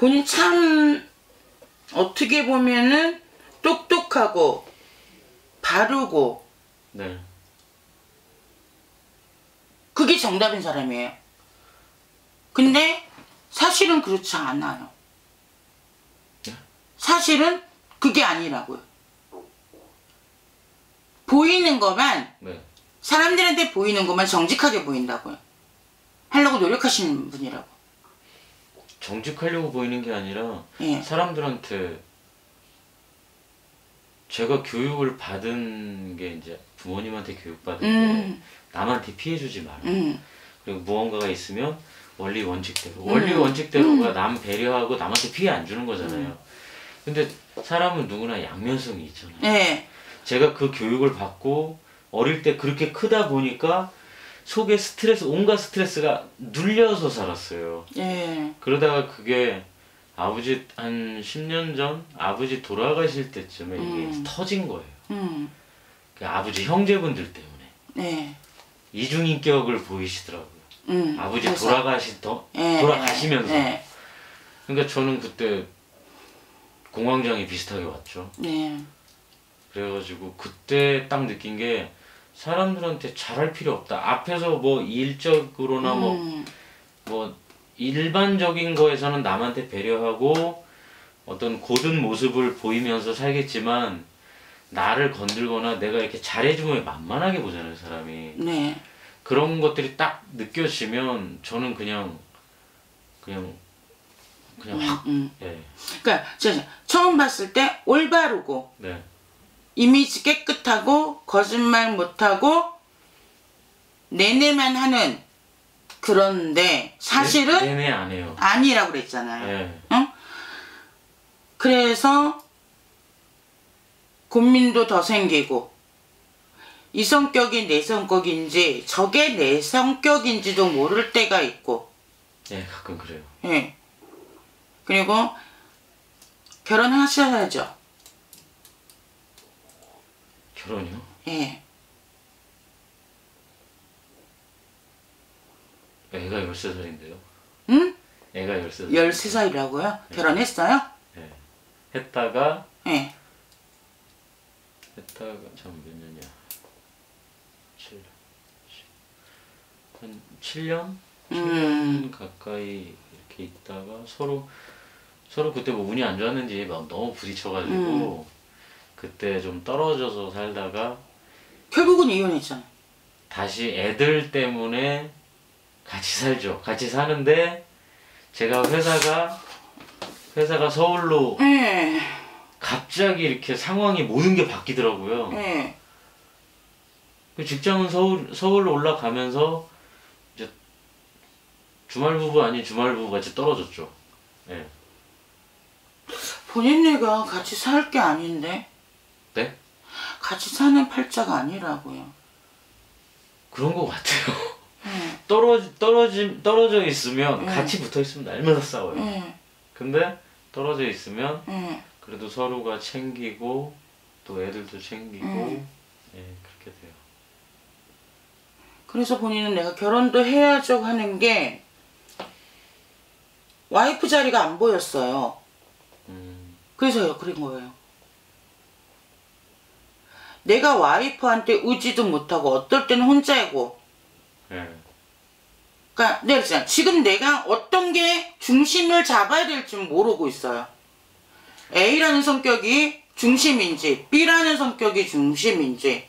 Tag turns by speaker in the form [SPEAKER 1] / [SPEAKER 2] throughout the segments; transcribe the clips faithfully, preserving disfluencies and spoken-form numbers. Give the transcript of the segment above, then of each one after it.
[SPEAKER 1] 본인 참 어떻게 보면은 똑똑하고 바르고
[SPEAKER 2] 네.
[SPEAKER 1] 그게 정답인 사람이에요. 근데 사실은 그렇지 않아요.
[SPEAKER 2] 네?
[SPEAKER 1] 사실은 그게 아니라고요. 보이는 것만
[SPEAKER 2] 네.
[SPEAKER 1] 사람들한테 보이는 것만 정직하게 보인다고요. 하려고 노력하시는 분이라고.
[SPEAKER 2] 정직하려고 보이는 게 아니라
[SPEAKER 1] 예.
[SPEAKER 2] 사람들한테 제가 교육을 받은 게 이제 부모님한테 교육받은
[SPEAKER 1] 음.
[SPEAKER 2] 게 남한테 피해주지 마라.
[SPEAKER 1] 음.
[SPEAKER 2] 그리고 무언가가 있으면 원리 원칙대로. 음. 원리 원칙대로가
[SPEAKER 1] 음.
[SPEAKER 2] 남 배려하고 남한테 피해 안 주는 거잖아요.
[SPEAKER 1] 음.
[SPEAKER 2] 근데 사람은 누구나 양면성이 있잖아요.
[SPEAKER 1] 예.
[SPEAKER 2] 제가 그 교육을 받고 어릴 때 그렇게 크다 보니까 속에 스트레스, 온갖 스트레스가 눌려서 살았어요.
[SPEAKER 1] 예.
[SPEAKER 2] 그러다가 그게 아버지 한 십 년 전 아버지 돌아가실 때쯤에
[SPEAKER 1] 음.
[SPEAKER 2] 이게 터진 거예요.
[SPEAKER 1] 음.
[SPEAKER 2] 그 아버지 형제분들 때문에
[SPEAKER 1] 네.
[SPEAKER 2] 이중인격을 보이시더라고요.
[SPEAKER 1] 음.
[SPEAKER 2] 아버지
[SPEAKER 1] 그래서.
[SPEAKER 2] 돌아가시 더
[SPEAKER 1] 예.
[SPEAKER 2] 돌아가시면서.
[SPEAKER 1] 예.
[SPEAKER 2] 그러니까 저는 그때 공황장애 비슷하게 왔죠.
[SPEAKER 1] 네.
[SPEAKER 2] 그래가지고 그때 딱 느낀 게 사람들한테 잘할 필요 없다. 앞에서 뭐 일적으로나 뭐
[SPEAKER 1] 음.
[SPEAKER 2] 뭐 일반적인 거에서는 남한테 배려하고 어떤 고든 모습을 보이면서 살겠지만 나를 건들거나 내가 이렇게 잘해주면 만만하게 보잖아요, 사람이.
[SPEAKER 1] 네.
[SPEAKER 2] 그런 것들이 딱 느껴지면 저는 그냥 그냥 그냥
[SPEAKER 1] 음,
[SPEAKER 2] 확
[SPEAKER 1] 음.
[SPEAKER 2] 예.
[SPEAKER 1] 그러니까 제가 처음 봤을 때 올바르고
[SPEAKER 2] 네.
[SPEAKER 1] 이미지 깨끗하고 거짓말 못하고 내내만 하는 그런데 사실은
[SPEAKER 2] 내, 내내 안 해요.
[SPEAKER 1] 아니라고 그랬잖아요.
[SPEAKER 2] 예.
[SPEAKER 1] 응? 그래서 고민도 더 생기고 이 성격이 내 성격인지 저게 내 성격인지도 모를 때가 있고
[SPEAKER 2] 예, 가끔 그래요.
[SPEAKER 1] 예. 그리고 결혼하셔야죠.
[SPEAKER 2] 결혼이요?
[SPEAKER 1] 예.
[SPEAKER 2] 애가 열세 살인데요.
[SPEAKER 1] 응?
[SPEAKER 2] 애가 열세 살.
[SPEAKER 1] 열세 살이라고요?
[SPEAKER 2] 네.
[SPEAKER 1] 결혼했어요?
[SPEAKER 2] 예. 했다가
[SPEAKER 1] 예.
[SPEAKER 2] 했다가 참 몇 년이야? 칠 년. 한 칠 년? 칠 년
[SPEAKER 1] 음.
[SPEAKER 2] 가까이 이렇게 있다가 서로 서로 그때 뭐 운이 안 좋았는지 막 너무 부딪혀가지고
[SPEAKER 1] 음.
[SPEAKER 2] 그때 좀 떨어져서 살다가
[SPEAKER 1] 결국은 이혼했잖아요.
[SPEAKER 2] 다시 애들 때문에 같이 살죠. 같이 사는데 제가 회사가 회사가 서울로
[SPEAKER 1] 예.
[SPEAKER 2] 갑자기 이렇게 상황이 모든 게 바뀌더라고요.
[SPEAKER 1] 예.
[SPEAKER 2] 그 직장은 서울 서울로 올라가면서 이제 주말 부부 아닌 주말 부부 같이 떨어졌죠. 예.
[SPEAKER 1] 본인네가 같이 살 게 아닌데
[SPEAKER 2] 네?
[SPEAKER 1] 같이 사는 팔자가 아니라고요.
[SPEAKER 2] 그런 것 같아요.
[SPEAKER 1] 예.
[SPEAKER 2] 떨어지 떨어지 떨어져 있으면
[SPEAKER 1] 예.
[SPEAKER 2] 같이 붙어 있으면 날마다 싸워요.
[SPEAKER 1] 예.
[SPEAKER 2] 근데 떨어져 있으면
[SPEAKER 1] 예.
[SPEAKER 2] 그래도 서로가 챙기고 또 애들도 챙기고
[SPEAKER 1] 음.
[SPEAKER 2] 예 그렇게 돼요.
[SPEAKER 1] 그래서 본인은 내가 결혼도 해야죠 하는 게 와이프 자리가 안 보였어요.
[SPEAKER 2] 음,
[SPEAKER 1] 그래서 그런 거예요. 내가 와이프한테 의지도 못하고 어떨 때는 혼자이고
[SPEAKER 2] 예.
[SPEAKER 1] 그러니까 내가 그랬잖아. 지금 내가 어떤 게 중심을 잡아야 될지 모르고 있어요. A라는 성격이 중심인지 B라는 성격이 중심인지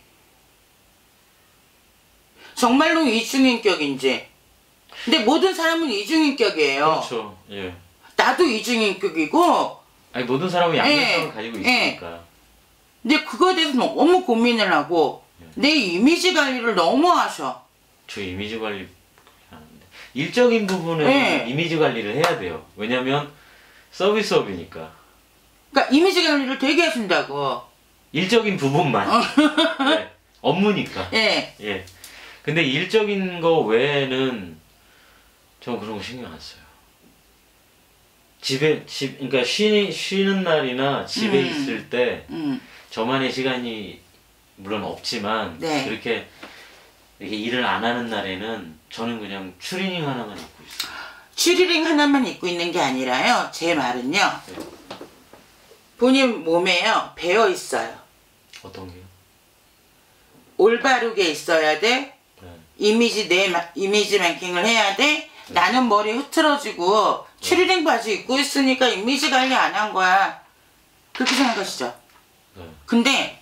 [SPEAKER 1] 정말로 이중인격인지. 근데 모든 사람은 이중인격이에요.
[SPEAKER 2] 그렇죠. 예.
[SPEAKER 1] 나도 이중인격이고
[SPEAKER 2] 아니 모든 사람은 양면성을
[SPEAKER 1] 예,
[SPEAKER 2] 가지고
[SPEAKER 1] 예.
[SPEAKER 2] 있으니까.
[SPEAKER 1] 근데 그거에 대해서 너무 고민을 하고
[SPEAKER 2] 예.
[SPEAKER 1] 내 이미지 관리를 너무 하셔.
[SPEAKER 2] 저 이미지 관리 하는데 일적인 부분에
[SPEAKER 1] 예.
[SPEAKER 2] 이미지 관리를 해야 돼요. 왜냐면 서비스업이니까.
[SPEAKER 1] 그러니까 이미지 관리를 되게 하신다고.
[SPEAKER 2] 일적인 부분만. 예. 업무니까.
[SPEAKER 1] 예.
[SPEAKER 2] 예. 근데 일적인 거 외에는 전 그런 거 신경 안 써요. 집에 집 그러니까 쉬, 쉬는 날이나 집에
[SPEAKER 1] 음.
[SPEAKER 2] 있을 때
[SPEAKER 1] 음.
[SPEAKER 2] 저만의 시간이 물론 없지만
[SPEAKER 1] 네.
[SPEAKER 2] 그렇게 이렇게 일을 안 하는 날에는 저는 그냥 추리닝 하나만 입고 있어요.
[SPEAKER 1] 추리닝 하나만 입고 있는 게 아니라요. 제 말은요.
[SPEAKER 2] 네.
[SPEAKER 1] 본인 몸에요. 배어 있어요.
[SPEAKER 2] 어떤 게요?
[SPEAKER 1] 올바르게 있어야 돼.
[SPEAKER 2] 네.
[SPEAKER 1] 이미지 내 마- 이미지 메이킹을 해야 돼. 나는 머리 흐트러지고 추리닝 바지 입고 있으니까 이미지 관리 안 한 거야. 그렇게 생각하시죠?
[SPEAKER 2] 네.
[SPEAKER 1] 근데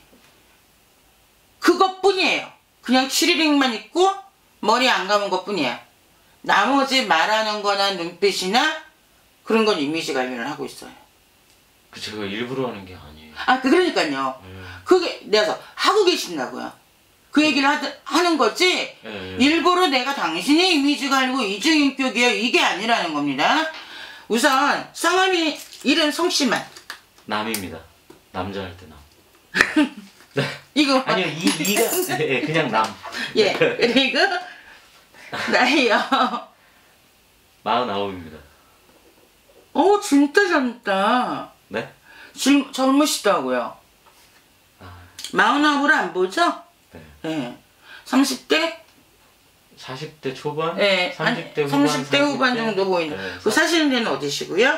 [SPEAKER 1] 그것뿐이에요. 그냥 추리닝만 입고 머리 안 감은 것뿐이에요. 나머지 말하는 거나 눈빛이나 그런 건 이미지 관리를 하고 있어요.
[SPEAKER 2] 그 제가 일부러 하는 게 아니에요.
[SPEAKER 1] 아, 그러니까요.
[SPEAKER 2] 네.
[SPEAKER 1] 그게 내가 하고 계신다고요. 그 얘기를 하, 하는 거지.
[SPEAKER 2] 네.
[SPEAKER 1] 일부러 내가 당신의 이미지 가지고 이중인격이야 이게 아니라는 겁니다. 우선 성함이 이름 성씨만.
[SPEAKER 2] 남입니다. 남자 할 때 남. 네.
[SPEAKER 1] 이거
[SPEAKER 2] 아니요, 이, 이가, 네, 그냥 남.
[SPEAKER 1] 예. 그리고 나이요.
[SPEAKER 2] 마흔아홉입니다.
[SPEAKER 1] 어 진짜 젊다.
[SPEAKER 2] 네?
[SPEAKER 1] 젊, 젊으시다고요.
[SPEAKER 2] 아,
[SPEAKER 1] 마흔아홉으로 안 보죠?
[SPEAKER 2] 네.
[SPEAKER 1] 예. 삼십 대?
[SPEAKER 2] 사십 대 초반?
[SPEAKER 1] 예.
[SPEAKER 2] 삼십 대 후반?
[SPEAKER 1] 삼십 대 후반
[SPEAKER 2] 삼십 대?
[SPEAKER 1] 정도 보이는.
[SPEAKER 2] 네.
[SPEAKER 1] 그 사시는 데는 어디시고요?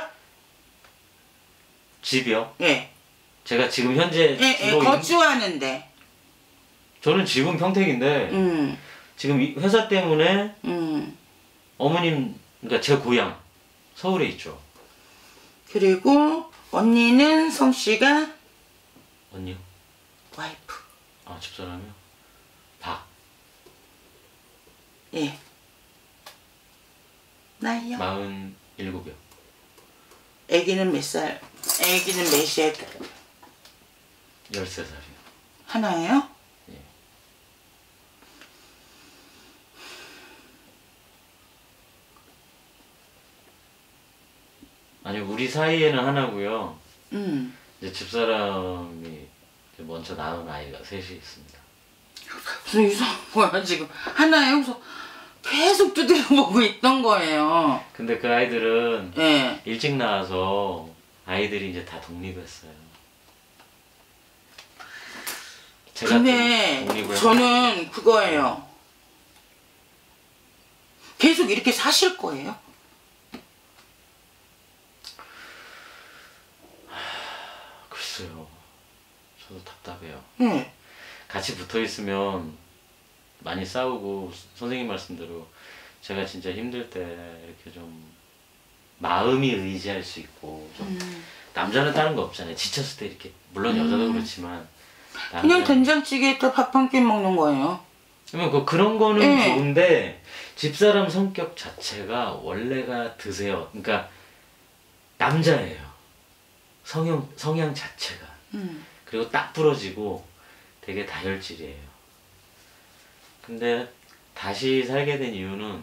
[SPEAKER 2] 집이요?
[SPEAKER 1] 예.
[SPEAKER 2] 제가 지금 현재
[SPEAKER 1] 예, 예.
[SPEAKER 2] 주로 임-
[SPEAKER 1] 거주하는데.
[SPEAKER 2] 저는 집은 평택인데
[SPEAKER 1] 음.
[SPEAKER 2] 지금 이 회사 때문에
[SPEAKER 1] 음.
[SPEAKER 2] 어머님, 그러니까 제 고향 서울에 있죠.
[SPEAKER 1] 그리고 언니는 성씨가
[SPEAKER 2] 언니요?
[SPEAKER 1] 와이프.
[SPEAKER 2] 아, 집사람이요? 박.
[SPEAKER 1] 예. 나이요?
[SPEAKER 2] 마흔일곱이요.
[SPEAKER 1] 애기는 몇 살? 애기는 몇이에
[SPEAKER 2] 열세 살이요.
[SPEAKER 1] 하나예요?
[SPEAKER 2] 예. 아니, 우리 사이에는 하나고요.
[SPEAKER 1] 음.
[SPEAKER 2] 이제 집사람이 이제 먼저 낳은 아이가 셋이 있습니다.
[SPEAKER 1] 무슨 이상한 거야 지금. 하나예요? 그래서 계속 두드려보고 있던 거예요.
[SPEAKER 2] 근데 그 아이들은
[SPEAKER 1] 예.
[SPEAKER 2] 일찍 나와서 아이들이 이제 다 독립했어요. 제가
[SPEAKER 1] 근데
[SPEAKER 2] 독- 독립을
[SPEAKER 1] 저는 그거예요. 계속 이렇게 사실 거예요?
[SPEAKER 2] 글쎄요. 저도 답답해요.
[SPEAKER 1] 예.
[SPEAKER 2] 같이 붙어 있으면 많이 싸우고 선생님 말씀대로 제가 진짜 힘들 때 이렇게 좀 마음이 의지할 수 있고 좀
[SPEAKER 1] 음.
[SPEAKER 2] 남자는 다른 거 없잖아요. 지쳤을 때 이렇게 물론 여자도 그렇지만
[SPEAKER 1] 그냥
[SPEAKER 2] 남자-
[SPEAKER 1] 된장찌개에다 밥 한 끼 먹는 거예요.
[SPEAKER 2] 그러면 그 그런 거는
[SPEAKER 1] 예.
[SPEAKER 2] 좋은데 집사람 성격 자체가 원래가 드세요. 그러니까 남자예요. 성형 성향 자체가.
[SPEAKER 1] 음.
[SPEAKER 2] 그리고 딱 부러지고 되게 다혈질이에요. 근데 다시 살게 된 이유는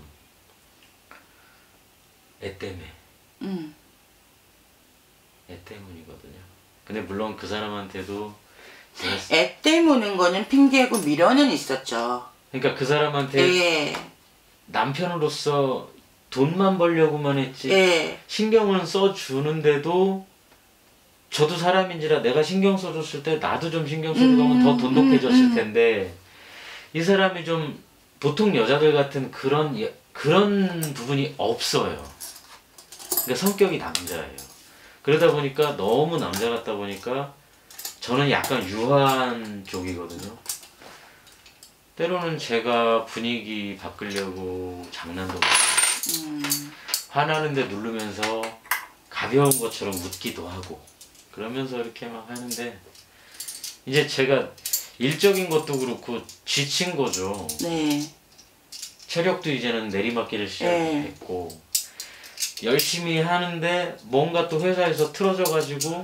[SPEAKER 2] 애 때문에.
[SPEAKER 1] 음.
[SPEAKER 2] 애 때문이거든요. 근데 물론 그 사람한테도 제가 쓰-
[SPEAKER 1] 애 때무는 거는 핑계고 미련은 있었죠.
[SPEAKER 2] 그러니까 그 사람한테
[SPEAKER 1] 예.
[SPEAKER 2] 남편으로서 돈만 벌려고만 했지
[SPEAKER 1] 예.
[SPEAKER 2] 신경은 써주는데도 저도 사람인지라 내가 신경 써줬을 때 나도 좀 신경 써주면
[SPEAKER 1] 음,
[SPEAKER 2] 더 돈독해졌을
[SPEAKER 1] 음, 음.
[SPEAKER 2] 텐데 이 사람이 좀 보통 여자들 같은 그런 예- 그런 부분이 없어요. 그러니까 성격이 남자예요. 그러다 보니까 너무 남자 같다 보니까 저는 약간 유한 쪽이거든요. 때로는 제가 분위기 바꾸려고 장난도 많이
[SPEAKER 1] 음.
[SPEAKER 2] 화나는데 누르면서 가벼운 것처럼 웃기도 하고 그러면서 이렇게 막 하는데 이제 제가 일적인 것도 그렇고 지친 거죠.
[SPEAKER 1] 네.
[SPEAKER 2] 체력도 이제는 내리막길을 시작했고 열심히 하는데 뭔가 또 회사에서 틀어져 가지고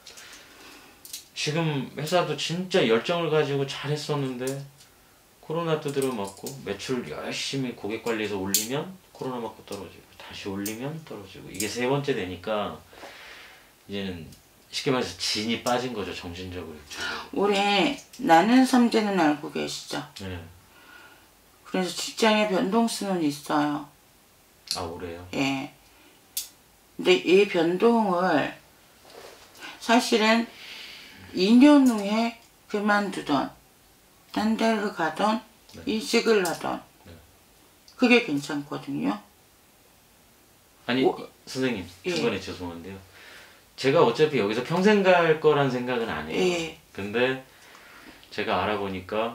[SPEAKER 2] 지금 회사도 진짜 열정을 가지고 잘했었는데 코로나 두드려 맞고 매출 열심히 고객 관리해서 올리면 코로나 맞고 떨어지고 다시 올리면 떨어지고 이게 세 번째 되니까 이제는 쉽게 말해서 진이 빠진 거죠. 정신적으로.
[SPEAKER 1] 올해 나는 삼재는 알고 계시죠?
[SPEAKER 2] 네.
[SPEAKER 1] 그래서 직장에 변동수는 있어요.
[SPEAKER 2] 아, 올해요?
[SPEAKER 1] 예. 근데 이 변동을 사실은 이 년 후에 그만두던 딴 데를 가던
[SPEAKER 2] 네.
[SPEAKER 1] 이직을 하던
[SPEAKER 2] 네.
[SPEAKER 1] 그게 괜찮거든요.
[SPEAKER 2] 아니
[SPEAKER 1] 오,
[SPEAKER 2] 선생님
[SPEAKER 1] 예.
[SPEAKER 2] 중간에 죄송한데요. 제가 어차피 여기서 평생 갈 거란 생각은 안 해요.
[SPEAKER 1] 예.
[SPEAKER 2] 근데 제가 알아보니까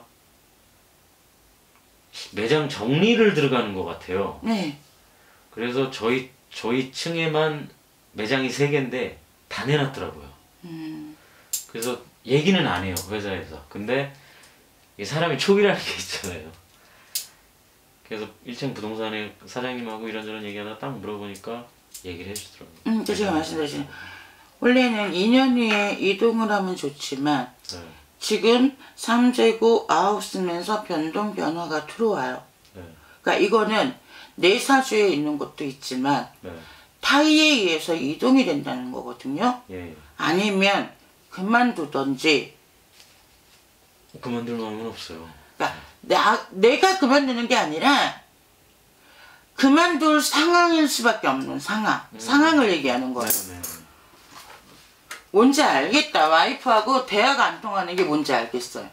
[SPEAKER 2] 매장 정리를 들어가는 것 같아요.
[SPEAKER 1] 네.
[SPEAKER 2] 그래서 저희 저희 층에만 매장이 세 개인데 다 내놨더라고요.
[SPEAKER 1] 음.
[SPEAKER 2] 그래서 얘기는 안 해요 회사에서. 근데 이 사람이 촉이라는 게 있잖아요. 그래서 일 층 부동산에 사장님하고 이런저런 얘기하다 딱 물어보니까 얘기를 해주더라고요.
[SPEAKER 1] 음, 그 제가 말씀드린 원래는 이 년 후에 이동을 하면 좋지만
[SPEAKER 2] 네.
[SPEAKER 1] 지금 삼재구 아홉 쓰면서 변동 변화가 들어와요.
[SPEAKER 2] 네.
[SPEAKER 1] 그러니까 이거는 내 사주에 있는 것도 있지만
[SPEAKER 2] 네.
[SPEAKER 1] 타의에 의해서 이동이 된다는 거거든요.
[SPEAKER 2] 예.
[SPEAKER 1] 아니면 그만두던지.
[SPEAKER 2] 그만둘 마음은 없어요.
[SPEAKER 1] 그러니까 나, 내가 그만두는 게 아니라 그만둘 상황일 수밖에 없는 상황.
[SPEAKER 2] 음.
[SPEAKER 1] 상황을 얘기하는 거예요.
[SPEAKER 2] 네, 네.
[SPEAKER 1] 뭔지 알겠다. 와이프하고 대화가 안 통하는 게 뭔지 알겠어요.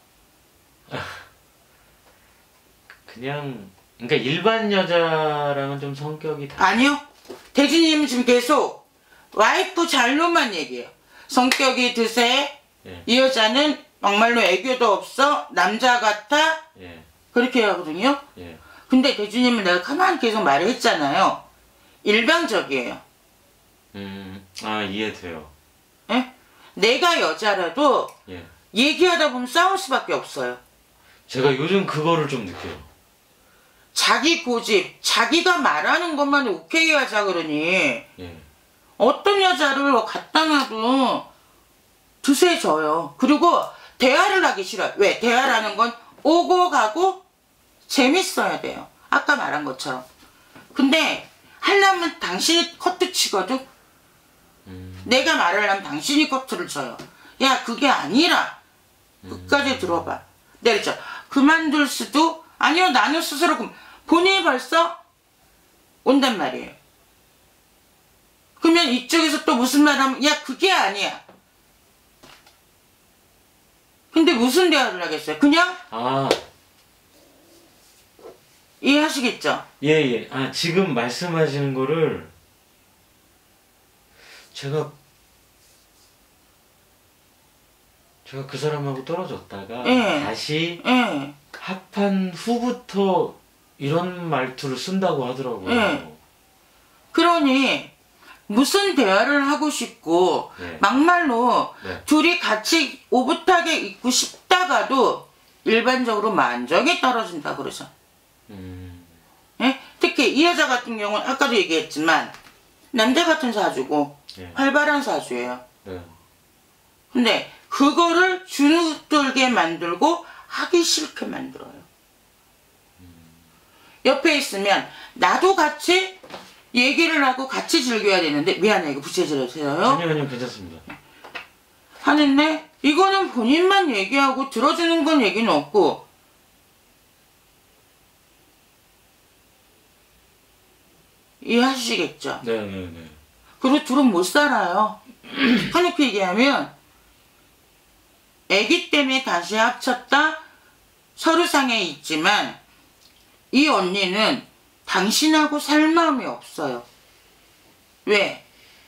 [SPEAKER 2] 그냥 그러니까 일반 여자랑은 좀 성격이 다.
[SPEAKER 1] 아니요. 대주님은 지금 계속 와이프 잘로만 얘기해요. 성격이 드세.
[SPEAKER 2] 예.
[SPEAKER 1] 이 여자는 막말로 애교도 없어. 남자 같아.
[SPEAKER 2] 예.
[SPEAKER 1] 그렇게 하거든요.
[SPEAKER 2] 예.
[SPEAKER 1] 근데 대주님은 내가 가만히 계속 말을 했잖아요. 일방적이에요.
[SPEAKER 2] 음. 아 이해돼요.
[SPEAKER 1] 예? 내가 여자라도
[SPEAKER 2] 예.
[SPEAKER 1] 얘기하다 보면 싸울 수밖에 없어요.
[SPEAKER 2] 제가 요즘 그거를 좀 느껴요.
[SPEAKER 1] 자기 고집, 자기가 말하는 것만 오케이 하자 그러니
[SPEAKER 2] 예.
[SPEAKER 1] 어떤 여자를 갖다 놔도 드세져요. 그리고 대화를 하기 싫어요. 왜? 대화라는 건 오고 가고 재밌어야 돼요. 아까 말한 것처럼. 근데 하려면 당신이 커트 치거든.
[SPEAKER 2] 음.
[SPEAKER 1] 내가 말을 하면 당신이 커트를 쳐요. 야 그게 아니라 끝까지 들어봐. 내가 그만둘 수도 아니요 나는 스스로 그- 본인이 벌써 온단 말이에요. 그러면 이쪽에서 또 무슨 말 하면 야 그게 아니야. 근데 무슨 대화를 하겠어요? 그냥
[SPEAKER 2] 아.
[SPEAKER 1] 이해하시겠죠?
[SPEAKER 2] 예예. 아 지금 말씀하시는 거를 제가 제가 그 사람하고 떨어졌다가
[SPEAKER 1] 예.
[SPEAKER 2] 다시
[SPEAKER 1] 예.
[SPEAKER 2] 합한 후부터 이런 말투를 쓴다고 하더라고요.
[SPEAKER 1] 예. 그러니 무슨 대화를 하고 싶고
[SPEAKER 2] 네.
[SPEAKER 1] 막말로
[SPEAKER 2] 네.
[SPEAKER 1] 둘이 같이 오붓하게 있고 싶다가도 일반적으로 만족이 떨어진다 그러죠.
[SPEAKER 2] 음.
[SPEAKER 1] 예? 특히 이 여자 같은 경우는 아까도 얘기했지만 남자 같은 사주고
[SPEAKER 2] 예.
[SPEAKER 1] 활발한 사주예요.
[SPEAKER 2] 네.
[SPEAKER 1] 근데 그거를 주눅들게 만들고 하기 싫게 만들어요. 옆에 있으면 나도 같이 얘기를 하고 같이 즐겨야 되는데 미안해 이거 부채질해서요.
[SPEAKER 2] 아니요 아니요 괜찮습니다.
[SPEAKER 1] 하는데 이거는 본인만 얘기하고 들어주는 건 얘기는 없고 이해하시겠죠?
[SPEAKER 2] 네네네.
[SPEAKER 1] 그리고 둘은 못 살아요. 한입히 얘기하면 애기 때문에 다시 합쳤다 서류상에 있지만 이 언니는 당신하고 살 마음이 없어요. 왜?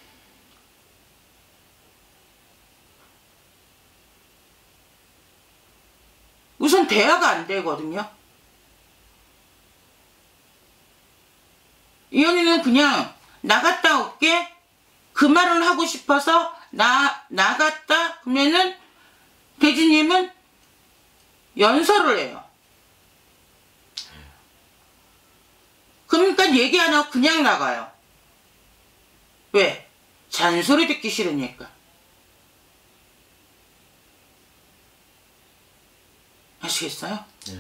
[SPEAKER 1] 우선 대화가 안 되거든요. 이 언니는 그냥 나갔다 올게 그 말을 하고 싶어서 나 나갔다 그러면은 대주님은 연설을 해요. 그러니까 얘기 안 하고 그냥 나가요. 왜? 잔소리 듣기 싫으니까. 아시겠어요?
[SPEAKER 2] 네.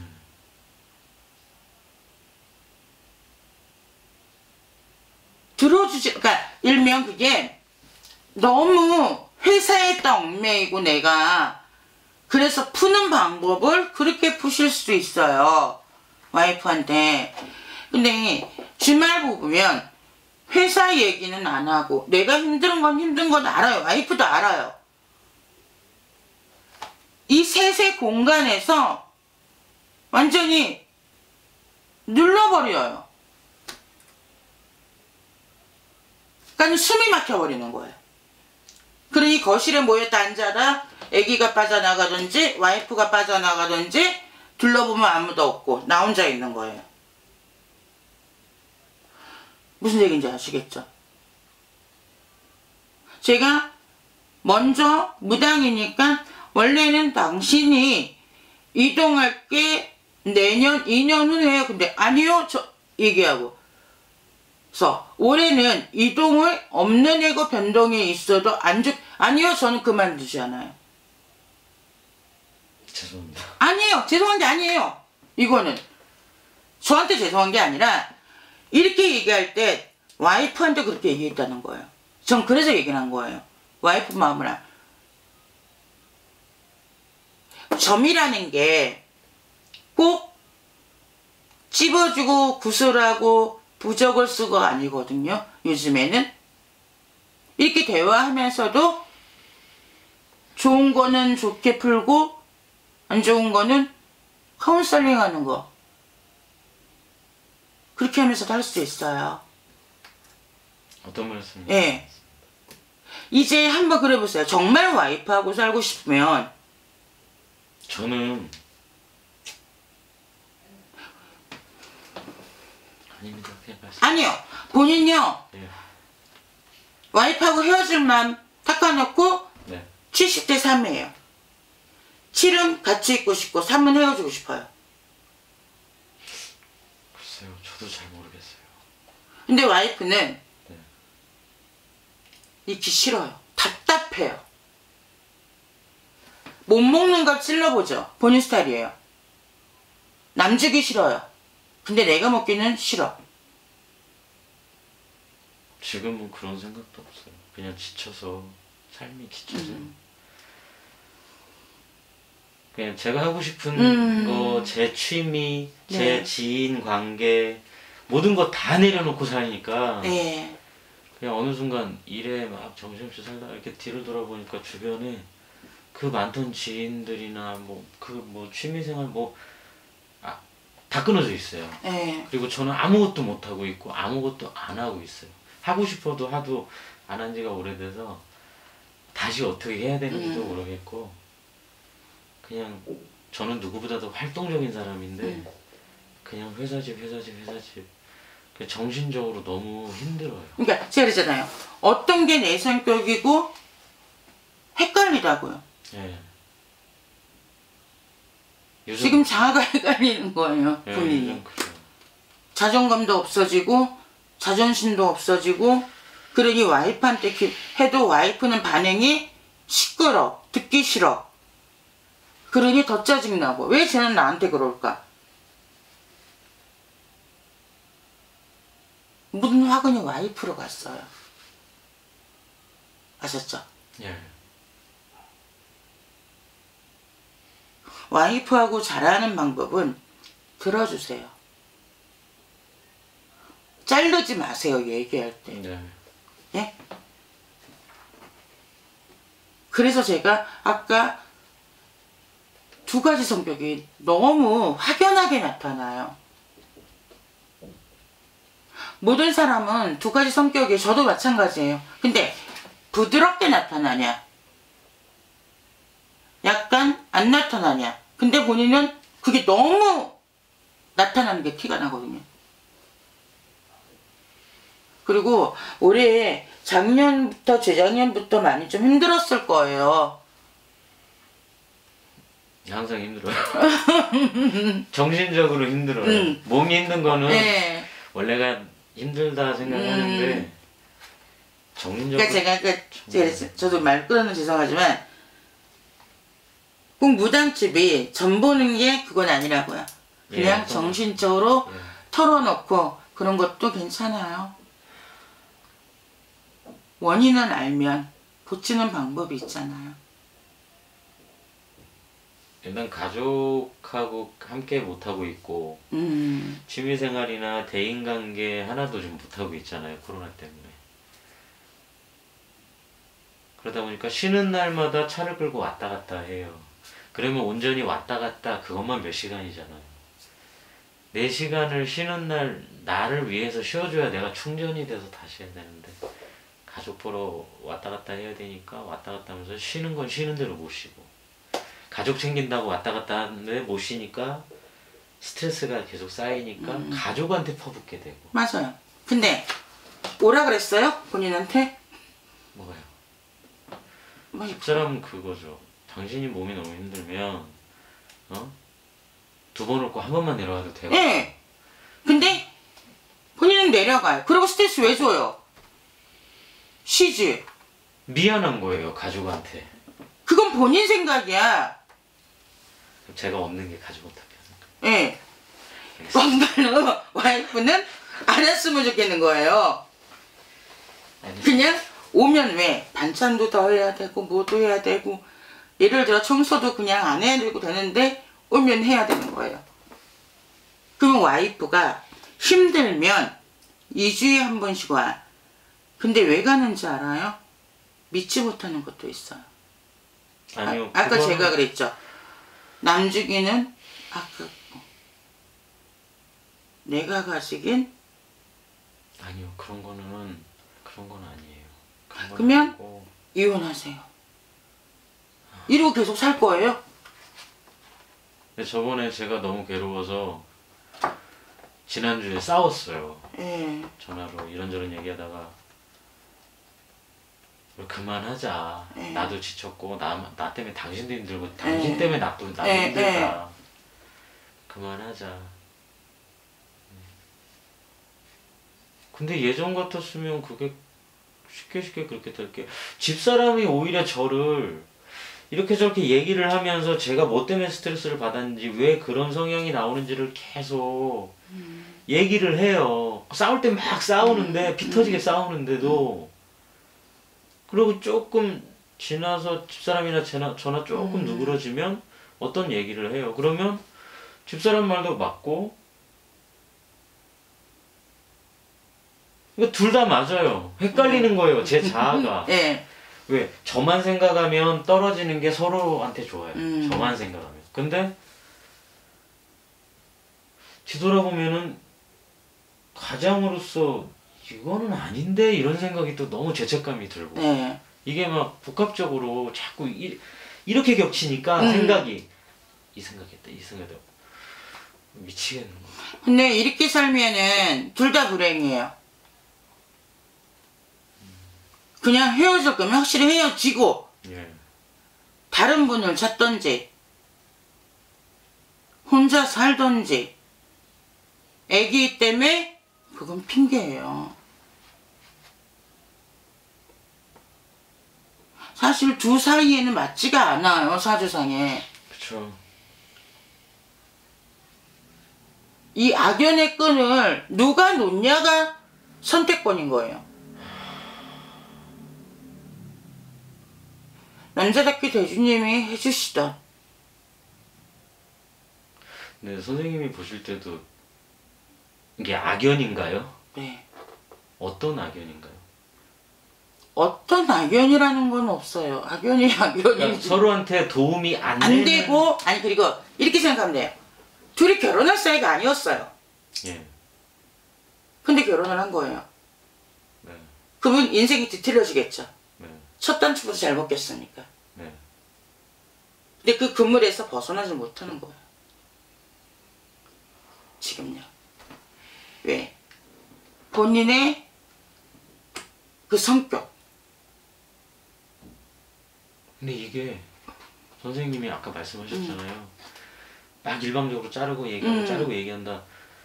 [SPEAKER 1] 들어주지, 그러니까 일명 그게 너무 회사에 얽매이고 내가 그래서 푸는 방법을 그렇게 푸실 수도 있어요. 와이프한테. 근데 주말 보면 회사 얘기는 안 하고 내가 힘든 건 힘든 건 알아요. 와이프도 알아요. 이 셋의 공간에서 완전히 눌러버려요. 그러니까 숨이 막혀버리는 거예요. 그러니 거실에 모였다 앉아라 아기가 빠져나가든지 와이프가 빠져나가든지 둘러보면 아무도 없고 나 혼자 있는 거예요. 무슨 얘기인지 아시겠죠? 제가 먼저 무당이니까 원래는 당신이 이동할 게 내년 이 년 후에요. 근데 아니요 저 얘기하고 그래서 올해는 이동을 없는 애고 변동이 있어도 안 죽 아니요 저는 그만두지 않아요.
[SPEAKER 2] 죄송합니다.
[SPEAKER 1] 아니에요. 죄송한 게 아니에요. 이거는 저한테 죄송한 게 아니라 이렇게 얘기할 때 와이프한테 그렇게 얘기했다는 거예요. 전 그래서 얘기를 한 거예요. 와이프 마음을 알. 점이라는 게 꼭 찝어주고 구슬하고 부적을 쓰고 아니거든요. 요즘에는 이렇게 대화하면서도 좋은 거는 좋게 풀고 안 좋은 거는 카운셀링 하는 거 그렇게 하면서도 할 수 있어요.
[SPEAKER 2] 어떤 말씀이세요?
[SPEAKER 1] 예. 이제 한번 그래 보세요. 정말 와이프하고 살고 싶으면
[SPEAKER 2] 저는 아닙니다. 그냥 말씀.
[SPEAKER 1] 아니요. 본인요.
[SPEAKER 2] 예.
[SPEAKER 1] 와이프하고 헤어질 맘 닦아놓고
[SPEAKER 2] 네.
[SPEAKER 1] 칠십 대 삼이에요. 칠은 같이 있고 싶고 삼은 헤어지고 싶어요.
[SPEAKER 2] 글쎄요. 저도 잘 모르겠어요.
[SPEAKER 1] 근데 와이프는
[SPEAKER 2] 네.
[SPEAKER 1] 있기 싫어요. 답답해요. 못 먹는 걸 찔러보죠. 본인 스타일이에요. 남 주기 싫어요. 근데 내가 먹기는 싫어.
[SPEAKER 2] 지금은 그런 생각도 없어요. 그냥 지쳐서 삶이 지쳐서
[SPEAKER 1] 음.
[SPEAKER 2] 그냥 제가 하고 싶은
[SPEAKER 1] 음.
[SPEAKER 2] 거, 제 취미, 제
[SPEAKER 1] 네.
[SPEAKER 2] 지인 관계 모든 거 다 내려놓고 사니까
[SPEAKER 1] 네.
[SPEAKER 2] 그냥 어느 순간 일에 막 정신없이 살다가 이렇게 뒤를 돌아보니까 주변에 그 많던 지인들이나 뭐 그 뭐 취미생활 뭐 아, 다 끊어져 있어요.
[SPEAKER 1] 네.
[SPEAKER 2] 그리고 저는 아무것도 못 하고 있고 아무것도 안 하고 있어요. 하고 싶어도 하도 안 한 지가 오래돼서 다시 어떻게 해야 되는지도
[SPEAKER 1] 음.
[SPEAKER 2] 모르겠고 그냥 저는 누구보다도 활동적인 사람인데
[SPEAKER 1] 음.
[SPEAKER 2] 그냥 회사집 회사집 회사집 그냥 정신적으로 너무 힘들어요.
[SPEAKER 1] 그러니까 제가 그러잖아요. 어떤 게 내 성격이고 헷갈리다고요.
[SPEAKER 2] 예. 요즘,
[SPEAKER 1] 지금 자아가 헷갈리는 거예요.
[SPEAKER 2] 예,
[SPEAKER 1] 본인이.
[SPEAKER 2] 요즘 그래요.
[SPEAKER 1] 자존감도 없어지고 자존심도 없어지고 그러니 와이프한테 기- 해도 와이프는 반응이 시끄러. 듣기 싫어. 그러니 더 짜증나고 왜 쟤는 나한테 그럴까? 모든 화근이 와이프로 갔어요. 아셨죠?
[SPEAKER 2] 예.
[SPEAKER 1] 와이프하고 잘하는 방법은 들어주세요. 자르지 마세요, 얘기할 때.
[SPEAKER 2] 네.
[SPEAKER 1] 예? 그래서 제가 아까 두 가지 성격이 너무 확연하게 나타나요. 모든 사람은 두 가지 성격이 저도 마찬가지예요. 근데 부드럽게 나타나냐? 약간 안 나타나냐? 근데 본인은 그게 너무 나타나는 게 티가 나거든요. 그리고 올해 작년부터 재작년부터 많이 좀 힘들었을 거예요.
[SPEAKER 2] 항상 힘들어요. 정신적으로 힘들어요.
[SPEAKER 1] 음.
[SPEAKER 2] 몸이 힘든 거는
[SPEAKER 1] 네.
[SPEAKER 2] 원래가 힘들다 생각하는데
[SPEAKER 1] 음.
[SPEAKER 2] 정신적으로
[SPEAKER 1] 그러니까 제가 그 제가 저도 말 끊어는 죄송하지만 꼭 무당집이 전 보는 게 그건 아니라고요. 그냥
[SPEAKER 2] 예,
[SPEAKER 1] 정신적으로
[SPEAKER 2] 예.
[SPEAKER 1] 털어놓고 그런 것도 괜찮아요. 원인은 알면 고치는 방법이 있잖아요.
[SPEAKER 2] 일단 가족하고 함께 못하고 있고
[SPEAKER 1] 음,
[SPEAKER 2] 취미생활이나 대인관계 하나도 좀 못하고 있잖아요. 코로나 때문에. 그러다 보니까 쉬는 날마다 차를 끌고 왔다 갔다 해요. 그러면 온전히 왔다 갔다 그것만 몇 시간이잖아요. 네 시간을 쉬는 날 나를 위해서 쉬어줘야 내가 충전이 돼서 다시 해야 되는데 가족 보러 왔다 갔다 해야 되니까 왔다 갔다 하면서 쉬는 건 쉬는 대로 못 쉬고 가족 챙긴다고 왔다 갔다 하는데 못 쉬니까 스트레스가 계속 쌓이니까
[SPEAKER 1] 음.
[SPEAKER 2] 가족한테 퍼붓게 되고.
[SPEAKER 1] 맞아요. 근데 오라 그랬어요? 본인한테?
[SPEAKER 2] 뭐가요?
[SPEAKER 1] 뭐,
[SPEAKER 2] 집사람은 그거죠. 당신이 몸이 너무 힘들면 어? 두 번 올고 한 번만 내려가도 되고.
[SPEAKER 1] 예. 근데 본인은 내려가요. 그리고 스트레스 왜 줘요? 쉬지.
[SPEAKER 2] 미안한 거예요, 가족한테.
[SPEAKER 1] 그건 본인 생각이야.
[SPEAKER 2] 제가 없는 게 가족 못하게 하는
[SPEAKER 1] 예. 정말로 와이프는 안 했으면 좋겠는 거예요.
[SPEAKER 2] 거예요.
[SPEAKER 1] 그냥 오면 왜 반찬도 더 해야 되고 뭐도 해야 되고 예를 들어 청소도 그냥 안 해야 되고 되는데 오면 해야 되는 거예요. 그러면 와이프가 힘들면 이 주에 한 번씩 와. 근데 왜 가는지 알아요? 믿지 못하는 것도 있어요.
[SPEAKER 2] 아니요.
[SPEAKER 1] 아, 아까
[SPEAKER 2] 그거는-
[SPEAKER 1] 제가 그랬죠. 남주기는 아깝고 내가 가지긴
[SPEAKER 2] 아니요, 그런 거는 그런 건 아니에요. 그런 건
[SPEAKER 1] 그러면?
[SPEAKER 2] 아니고.
[SPEAKER 1] 이혼하세요. 이러고 계속 살 거예요?
[SPEAKER 2] 근데 저번에 제가 너무 괴로워서 지난주에 싸웠어요.
[SPEAKER 1] 예.
[SPEAKER 2] 전화로 이런저런 얘기하다가 우리 그만하자.
[SPEAKER 1] 예.
[SPEAKER 2] 나도 지쳤고 나, 나 때문에 당신도 힘들고 당신
[SPEAKER 1] 예.
[SPEAKER 2] 때문에 나도 나도
[SPEAKER 1] 예,
[SPEAKER 2] 힘들다. 그만하자. 근데 예전 같았으면 그게 쉽게 쉽게 그렇게 될 게 집사람이 오히려 저를 이렇게 저렇게 얘기를 하면서 제가 뭐 때문에 스트레스를 받았는지 왜 그런 성향이 나오는지를 계속 얘기를 해요. 싸울 때 막 싸우는데 피 터지게 싸우는데도 그리고 조금 지나서 집사람이나 전화, 전화 조금
[SPEAKER 1] 음.
[SPEAKER 2] 누그러지면 어떤 얘기를 해요. 그러면 집사람 말도 맞고 그러니까 둘 다 맞아요. 헷갈리는 거예요. 제 자아가.
[SPEAKER 1] 예.
[SPEAKER 2] 왜? 저만 생각하면 떨어지는 게 서로한테 좋아요.
[SPEAKER 1] 음.
[SPEAKER 2] 저만 생각하면. 근데 뒤돌아보면은 가장으로서 이거는 아닌데 이런 생각이 또 너무 죄책감이 들고
[SPEAKER 1] 네.
[SPEAKER 2] 이게 막 복합적으로 자꾸 이, 이렇게 겹치니까
[SPEAKER 1] 음.
[SPEAKER 2] 생각이 이 생각했다 이 생각했다 미치겠는 거야.
[SPEAKER 1] 근데 이렇게 살면은 둘 다 불행이에요. 그냥 헤어질 거면 확실히 헤어지고
[SPEAKER 2] 예.
[SPEAKER 1] 다른 분을 찾던지 혼자 살던지 애기 때문에 그건 핑계예요. 사실 두 사이에는 맞지가 않아요. 사주상에.
[SPEAKER 2] 그쵸.
[SPEAKER 1] 이 악연의 끈을 누가 놓냐가 선택권인 거예요. 남자답게 대주님이 해주시던.
[SPEAKER 2] 네, 선생님이 보실 때도 이게 악연인가요?
[SPEAKER 1] 네.
[SPEAKER 2] 어떤 악연인가요?
[SPEAKER 1] 어떤 악연이라는 건 없어요. 악연이 악연이
[SPEAKER 2] 그러니까 서로한테 도움이 안,
[SPEAKER 1] 안
[SPEAKER 2] 되는...
[SPEAKER 1] 되고 아니 그리고 이렇게 생각하면 돼요. 둘이 결혼할 사이가 아니었어요.
[SPEAKER 2] 예.
[SPEAKER 1] 근데 결혼을 한 거예요.
[SPEAKER 2] 네.
[SPEAKER 1] 그러면 인생이 뒤틀려지겠죠.
[SPEAKER 2] 네.
[SPEAKER 1] 첫 단추부터 잘 먹겠으니까.
[SPEAKER 2] 네.
[SPEAKER 1] 근데 그 그물에서 벗어나지 못하는 거예요. 지금요. 왜? 본인의 그 성격.
[SPEAKER 2] 근데 이게 선생님이 아까 말씀하셨잖아요. 막 일방적으로 자르고 얘기하고
[SPEAKER 1] 음.
[SPEAKER 2] 자르고 얘기한다.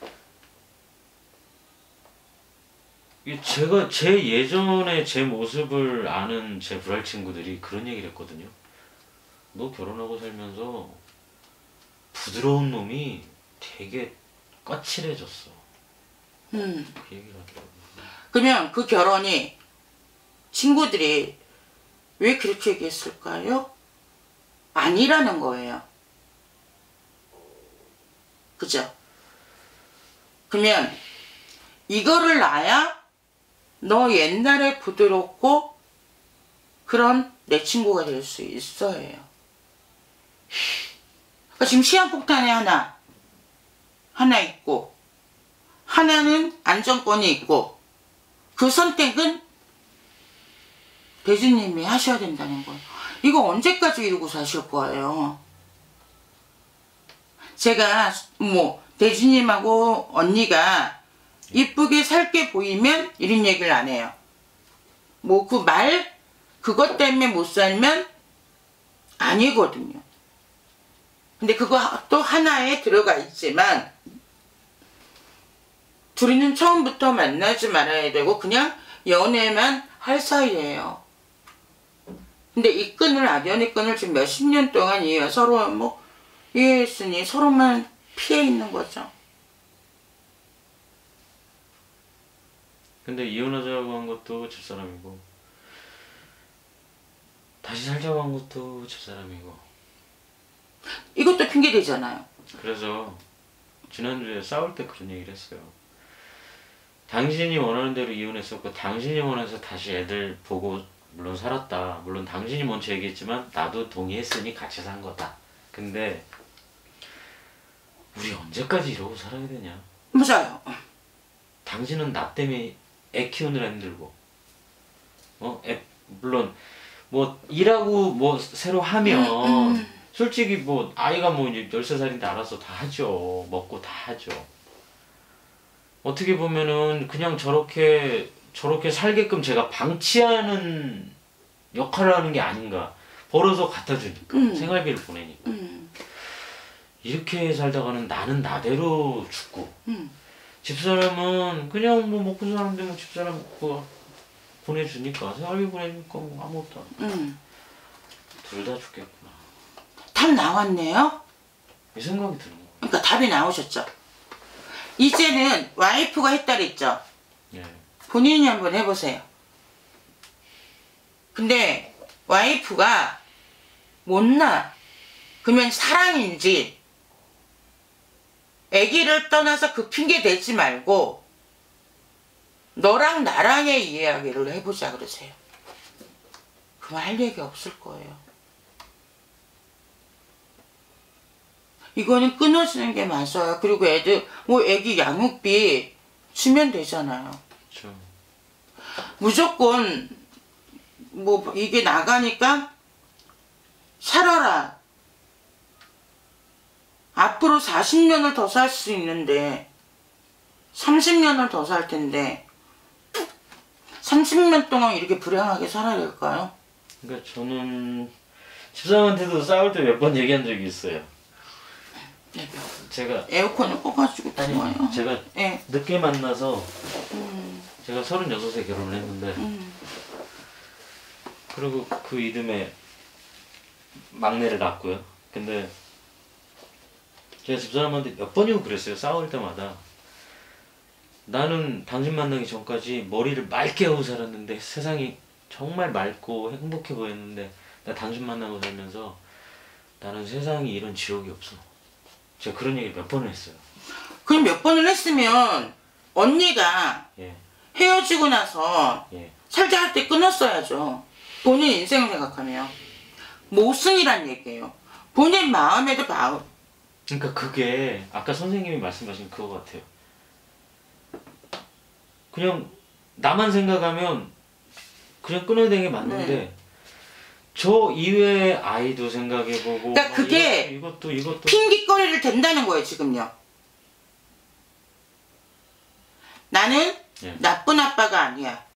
[SPEAKER 2] 이게 제가 제 예전에 제 모습을 아는 제 불알 친구들이 그런 얘기를 했거든요. 너 결혼하고 살면서 부드러운 놈이 되게 까칠해졌어.
[SPEAKER 1] 음.
[SPEAKER 2] 그 얘기를 하더라고요.
[SPEAKER 1] 그러면 그 결혼이 친구들이 왜 그렇게 얘기했을까요? 아니라는 거예요. 그죠? 그러면 이거를 놔야 너 옛날에 부드럽고 그런 내 친구가 될 수 있어요. 그러니까 지금 시한폭탄이 하나 하나 있고 하나는 안정권이 있고 그 선택은 대주님이 하셔야 된다는 거예요. 이거 언제까지 이러고 사실 거예요? 제가 뭐 대주님하고 언니가 이쁘게 살게 보이면 이런 얘기를 안 해요. 뭐 그 말 그것 때문에 못 살면 아니거든요. 근데 그거 또 하나에 들어가 있지만 둘이는 처음부터 만나지 말아야 되고 그냥 연애만 할 사이예요. 근데 이 끈을 악연의 끈을 지금 몇십 년 동안 이어 서로 뭐 이해했으니 서로만 피해 있는 거죠.
[SPEAKER 2] 근데 이혼하자고 한 것도 집사람이고 다시 살자고 한 것도 집사람이고.
[SPEAKER 1] 이것도 핑계 대잖아요.
[SPEAKER 2] 그래서 지난주에 싸울 때 그런 얘기를 했어요. 당신이 원하는 대로 이혼했었고 당신이 원해서 다시 애들 보고 물론 살았다. 물론 당신이 먼저 얘기했지만 나도 동의했으니 같이 산 거다. 근데 우리 언제까지 이러고 살아야 되냐.
[SPEAKER 1] 맞아요.
[SPEAKER 2] 당신은 나 때문에 애 키우느라 힘들고 어? 애, 물론 뭐 일하고 뭐 새로 하면
[SPEAKER 1] 음, 음.
[SPEAKER 2] 솔직히 뭐 아이가 뭐 이제 열세 살인데 알아서 다 하죠. 먹고 다 하죠. 어떻게 보면은 그냥 저렇게 저렇게 살게끔 제가 방치하는 역할을 하는 게 아닌가. 벌어서 갖다 주니까
[SPEAKER 1] 음.
[SPEAKER 2] 생활비를 보내니까.
[SPEAKER 1] 음,
[SPEAKER 2] 이렇게 살다가는 나는 나대로 죽고
[SPEAKER 1] 음.
[SPEAKER 2] 집사람은 그냥 뭐 먹고 사는데 뭐 집사람 뭐 보내주니까 생활비 보내주니까 뭐 아무것도 안
[SPEAKER 1] 음.
[SPEAKER 2] 둘 다 죽겠구나.
[SPEAKER 1] 답 나왔네요.
[SPEAKER 2] 이 생각이 드는 거예요.
[SPEAKER 1] 그러니까 답이 나오셨죠. 이제는 와이프가 했다 그랬죠.
[SPEAKER 2] 예.
[SPEAKER 1] 본인이 한번 해보세요. 근데 와이프가 못나 그러면 사랑인지 아기를 떠나서 그 핑계 대지 말고 너랑 나랑의 이야기를 해보자 그러세요. 그럼 할 얘기 없을 거예요. 이거는 끊어지는 게 맞아요. 그리고 애들 뭐 애기 양육비 주면 되잖아요.
[SPEAKER 2] 그렇죠.
[SPEAKER 1] 무조건 뭐 이게 나가니까 살아라. 앞으로 사십 년을 더 살 수 있는데 삼십 년을 더 살 텐데 삼십 년 동안 이렇게 불행하게 살아야 될까요?
[SPEAKER 2] 그러니까 저는 집사람한테도 싸울 때 몇 번 얘기한 적이 있어요.
[SPEAKER 1] 네,
[SPEAKER 2] 제가
[SPEAKER 1] 에어컨을 꺼가지고 좋아요.
[SPEAKER 2] 아니 제가
[SPEAKER 1] 네.
[SPEAKER 2] 늦게 만나서
[SPEAKER 1] 음,
[SPEAKER 2] 제가 서른여섯에 결혼을 했는데
[SPEAKER 1] 음,
[SPEAKER 2] 그리고 그 이듬해 막내를 낳았고요. 근데 제가 집사람한테 몇 번이고 그랬어요. 싸울 때마다. 나는 당신 만나기 전까지 머리를 맑게 하고 살았는데 세상이 정말 맑고 행복해 보였는데 나 당신 만나고 살면서 나는 세상에 이런 지옥이 없어. 제가 그런 얘기 몇 번을 했어요.
[SPEAKER 1] 그럼 몇 번을 했으면 언니가
[SPEAKER 2] 예,
[SPEAKER 1] 헤어지고 나서
[SPEAKER 2] 예.
[SPEAKER 1] 살자 할 때 끊었어야죠. 본인 인생을 생각하면. 모순이란 얘기예요. 본인 마음에도 마음.
[SPEAKER 2] 그러니까 그게 아까 선생님이 말씀하신 그거 같아요. 그냥 나만 생각하면 그냥 끊어야 되는 게 맞는데
[SPEAKER 1] 네.
[SPEAKER 2] 저 이외의 아이도 생각해보고
[SPEAKER 1] 그러니까
[SPEAKER 2] 막
[SPEAKER 1] 그게
[SPEAKER 2] 이것도 이것도, 이것도
[SPEAKER 1] 핑계거리를 댄다는 거예요, 지금요. 나는
[SPEAKER 2] 예.
[SPEAKER 1] 나쁜 아빠가 아니야.